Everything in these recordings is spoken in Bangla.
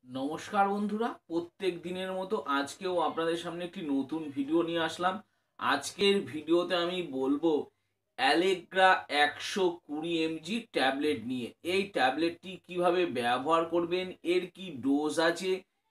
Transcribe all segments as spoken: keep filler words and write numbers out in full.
নমস্কার বন্ধুরা, প্রত্যেক দিনের মতো আজকেও আপনাদের সামনে একটি নতুন ভিডিও নিয়ে আসলাম। আজকের ভিডিওতে আমি বলবো অ্যালেগ্রা একশো কুড়ি এমজি ট্যাবলেট নিয়ে। এই ট্যাবলেটটি কিভাবে ব্যবহার করবেন, এর কি ডোজ আছে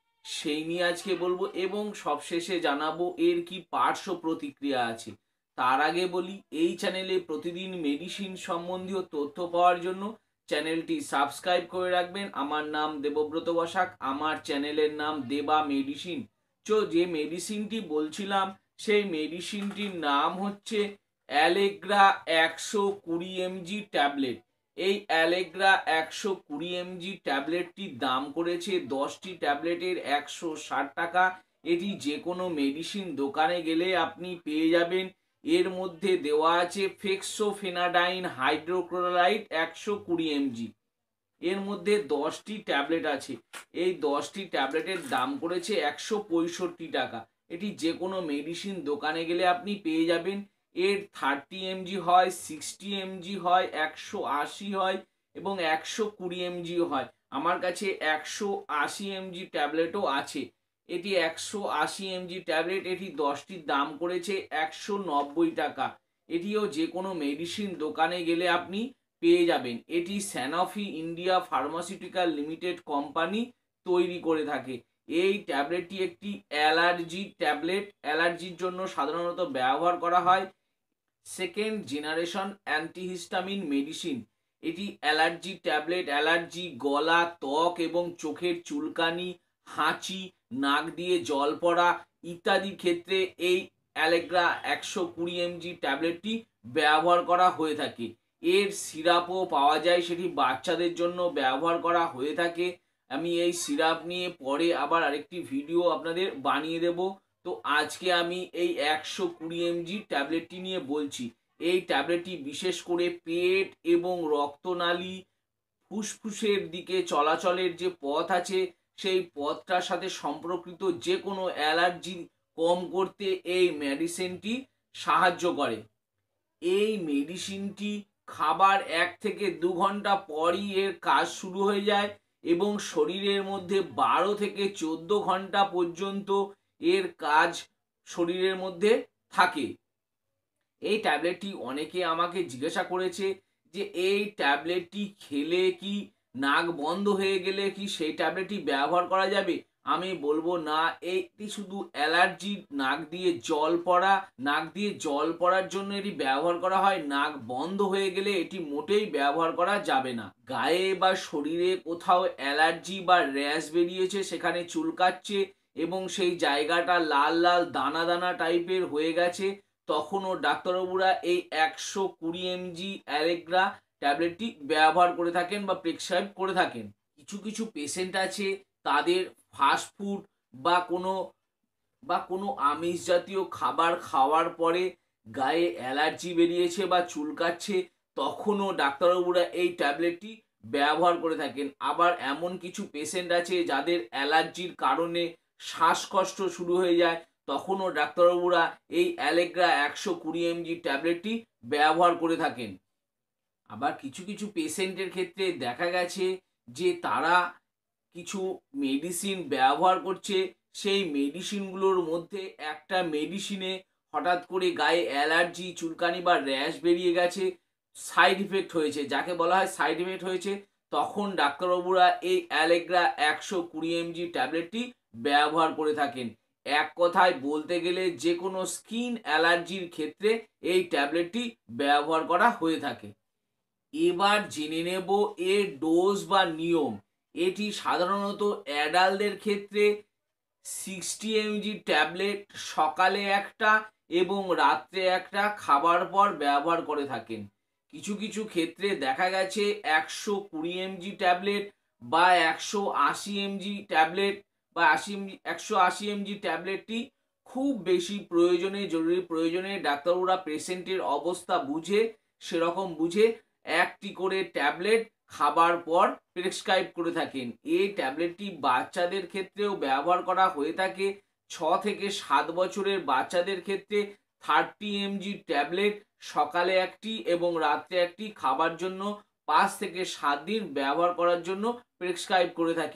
সেই নিয়ে আজকে বলবো, এবং সবশেষে জানাবো এর কি পার্শ্ব প্রতিক্রিয়া আছে। তার আগে বলি, এই চ্যানেলে প্রতিদিন মেডিসিন সম্বন্ধীয় তথ্য পাওয়ার জন্য চ্যানেলটি সাবস্ক্রাইব করে রাখবেন। আমার নাম দেবব্রত বসাক, আমার চ্যানেলের নাম দেবা মেডিসিন। তো যে মেডিসিনটি বলছিলাম সেই মেডিসিনটির নাম হচ্ছে অ্যালেগ্রা একশো কুড়ি এমজি ট্যাবলেট। এই অ্যালেগ্রা একশো কুড়ি এমজি ট্যাবলেটটির দাম করেছে দশটি ট্যাবলেটের একশো ষাট টাকা। এটি যে কোনো মেডিসিন দোকানে গেলে আপনি পেয়ে যাবেন। এর মধ্যে দেওয়া আছে ফেক্সোফেনাডাইন হাইড্রোক্লোরাইড একশো কুড়ি এমজি। এর মধ্যে দশটি ট্যাবলেট আছে। এই দশটি ট্যাবলেটের দাম করেছে একশো পঁয়ষট্টি টাকা। এটি যে কোনো মেডিসিন দোকানে গেলে আপনি পেয়ে যাবেন। এর থার্টি এমজি হয়, সিক্সটি এমজি হয়, একশো আশি হয় এবং একশো কুড়ি এমজিও হয়। আমার কাছে একশো আশি এমজি ট্যাবলেটও আছে। এটি একশো আশি এমজি ট্যাবলেট, এটি দশটির দাম করেছে একশো নব্বই টাকা। এটিও যে কোনো মেডিসিন দোকানে গেলে আপনি পেয়ে যাবেন। এটি Sanofi India pharmaceutical limited company তৈরি করে থাকে। এই ট্যাবলেটটি একটি অ্যালার্জি ট্যাবলেট। অ্যালার্জির জন্য সাধারণত ব্যবহার করা হয়। Second generation antihistamine medicine. এটি অ্যালার্জি ট্যাবলেট। অ্যালার্জি, গলা, ত্বক এবং চোখের চুলকানি, হাঁচি, নাক দিয়ে জল পড়া ইত্যাদি ক্ষেত্রে এই অ্যালেগ্রা একশো কুড়ি এমজি ট্যাবলেটটি ব্যবহার করা হয়ে থাকে। এর সিরাপও পাওয়া যায়, সেটি বাচ্চাদের জন্য ব্যবহার করা হয়ে থাকে। আমি এই সিরাপ নিয়ে পরে আবার আরেকটি ভিডিও আপনাদের বানিয়ে দেব। তো আজকে আমি এই একশো কুড়ি এমজি ট্যাবলেটটি নিয়ে বলছি। এই ট্যাবলেটটি বিশেষ করে পেট এবং রক্তনালী, ফুসফুসের দিকে চলাচলের যে পথ আছে সেই পথটার সাথে সম্পর্কিত যে কোনো অ্যালার্জি কম করতে এই মেডিসিনটি সাহায্য করে। এই মেডিসিনটি খাবার এক থেকে দু ঘন্টা পরই এর কাজ শুরু হয়ে যায় এবং শরীরের মধ্যে বারো থেকে চোদ্দ ঘন্টা পর্যন্ত এর কাজ শরীরের মধ্যে থাকে। এই ট্যাবলেটটি অনেকে আমাকে জিজ্ঞাসা করেছে যে এই ট্যাবলেটটি খেলে কি নাক বন্ধ হয়ে গেলে কি সেই ট্যাবলেটটি ব্যবহার করা যাবে। আমি বলবো না, এটি শুধু অ্যালার্জি, নাক দিয়ে জল পড়া, নাক দিয়ে জল পড়ার জন্য এটি ব্যবহার করা হয়। নাক বন্ধ হয়ে গেলে এটি মোটেই ব্যবহার করা যাবে না। গায়ে বা শরীরে কোথাও অ্যালার্জি বা র্যাশ বেরিয়েছে, সেখানে চুলকাচ্ছে এবং সেই জায়গাটা লাল লাল দানা দানা টাইপের হয়ে গেছে, তখনও ডাক্তারবাবুরা এই একশো কুড়ি এমজি অ্যালেগ্রা ট্যাবলেটটি ব্যবহার করে থাকেন বা প্রেসক্রাইব করে থাকেন। কিছু কিছু পেশেন্ট আছে তাদের ফাস্টফুড বা কোনো বা কোনো আমিষ জাতীয় খাবার খাওয়ার পরে গায়ে অ্যালার্জি বেরিয়েছে বা চুলকাচ্ছে, তখনও ডাক্তারবাবুরা এই ট্যাবলেটটি ব্যবহার করে থাকেন। আবার এমন কিছু পেশেন্ট আছে যাদের অ্যালার্জির কারণে শ্বাসকষ্ট শুরু হয়ে যায়, তখনও ডাক্তারবাবুরা এই অ্যালেগ্রা একশো কুড়ি এমজি ট্যাবলেটটি ব্যবহার করে থাকেন। আবার কিছু কিছু পেশেন্টের ক্ষেত্রে দেখা গেছে যে তারা কিছু মেডিসিন ব্যবহার করছে, সেই মেডিসিনগুলোর মধ্যে একটা মেডিসিনে হঠাৎ করে গায়ে অ্যালার্জি, চুলকানি বা র্যাশ বেরিয়ে গেছে, সাইড ইফেক্ট হয়েছে, যাকে বলা হয় সাইড ইফেক্ট হয়েছে, তখন ডাক্তারবাবুরা এই অ্যালেগ্রা একশো কুড়ি এমজি ট্যাবলেটটি ব্যবহার করে থাকেন। এক কথায় বলতে গেলে যে কোনো স্কিন অ্যালার্জির ক্ষেত্রে এই ট্যাবলেটটি ব্যবহার করা হয়ে থাকে। এবার জেনে নেব এর ডোজ বা নিয়ম। এটি সাধারণত অ্যাডাল্টদের ক্ষেত্রে সিক্সটি এমজি ট্যাবলেট সকালে একটা এবং রাত্রে একটা খাবার পর ব্যবহার করে থাকেন। কিছু কিছু ক্ষেত্রে দেখা গেছে একশো কুড়ি এমজি ট্যাবলেট বা একশো আশি এমজি ট্যাবলেট বা আশি এমজি একশো আশি এমজি ট্যাবলেটটি খুব বেশি প্রয়োজনে, জরুরি প্রয়োজনে ডাক্তারবাবুরা পেশেন্টের অবস্থা বুঝে, সেরকম বুঝে একটি করে ট্যাবলেট খাবার পর প্রেসক্রাইব করে থাকেন। এই ট্যাবলেটটি বাচ্চাদের ক্ষেত্রেও ব্যবহার করা হয়ে থাকে। ছ থেকে সাত বছরের বাচ্চাদের ক্ষেত্রে থার্টি এমজি ট্যাবলেট সকালে একটি এবং রাত্রে একটি খাবার জন্য পাঁচ থেকে সাত দিন ব্যবহার করার জন্য প্রেসক্রাইব করে থাকেন।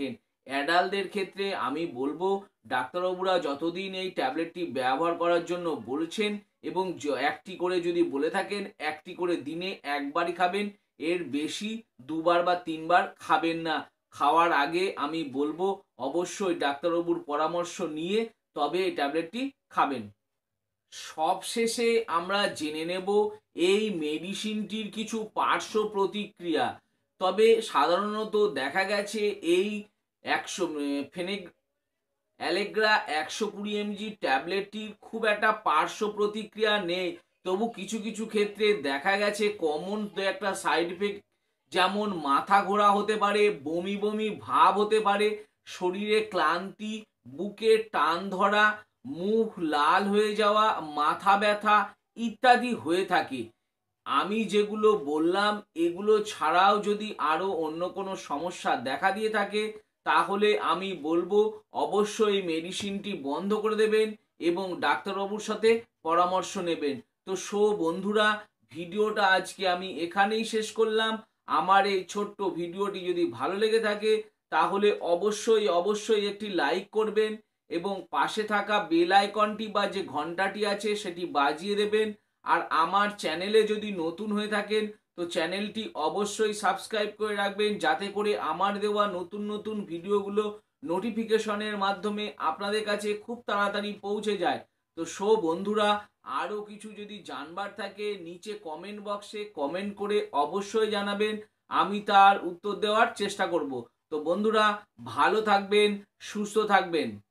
অ্যাডাল্টদের ক্ষেত্রে আমি বলবো ডাক্তারবাবুরা যতদিন এই ট্যাবলেটটি ব্যবহার করার জন্য বলছেন এবং একটি করে যদি বলে থাকেন একটি করে দিনে একবারই খাবেন, এর বেশি দুবার বা তিনবার খাবেন না। খাওয়ার আগে আমি বলবো অবশ্যই ডাক্তারবাবুর পরামর্শ নিয়ে তবে এই ট্যাবলেটটি খাবেন। সবশেষে আমরা জেনে নেব এই মেডিসিনটির কিছু পার্শ্ব প্রতিক্রিয়া। তবে সাধারণত দেখা গেছে এই একশো ফেনেগ অ্যালেগ্রা একশো কুড়ি এমজি ট্যাবলেটটির খুব একটা পার্শ্ব প্রতিক্রিয়া নেই, তবু কিছু কিছু ক্ষেত্রে দেখা গেছে কমন দু একটা সাইড ইফেক্ট, যেমন মাথা ঘোরা হতে পারে, বমি বমি ভাব হতে পারে, শরীরে ক্লান্তি, বুকে টান ধরা, মুখ লাল হয়ে যাওয়া, মাথা ব্যথা ইত্যাদি হয়ে থাকে। আমি যেগুলো বললাম এগুলো ছাড়াও যদি আরো অন্য কোনো সমস্যা দেখা দিয়ে থাকে তাহলে আমি বলবো অবশ্যই মেডিসিনটি বন্ধ করে দেবেন এবং ডাক্তারবাবুর সাথে পরামর্শ নেবেন। তো সো বন্ধুরা, ভিডিওটা আজকে আমি এখানেই শেষ করলাম। আমার এই ছোট্ট ভিডিওটি যদি ভালো লেগে থাকে তাহলে অবশ্যই অবশ্যই একটি লাইক করবেন এবং পাশে থাকা বেল আইকনটি বা যে ঘন্টাটি আছে সেটি বাজিয়ে দেবেন। আর আমার চ্যানেলে যদি নতুন হয়ে থাকেন তো চ্যানেলটি অবশ্যই সাবস্ক্রাইব করে রাখবেন, যাতে করে আমার দেওয়া নতুন নতুন ভিডিওগুলো নোটিফিকেশনের মাধ্যমে আপনাদের কাছে খুব তাড়াতাড়ি পৌঁছে যায়। তো সো বন্ধুরা, আরও কিছু যদি জানবার থাকে নিচে কমেন্ট বক্সে কমেন্ট করে অবশ্যই জানাবেন, আমি তার উত্তর দেওয়ার চেষ্টা করব। তো বন্ধুরা, ভালো থাকবেন, সুস্থ থাকবেন।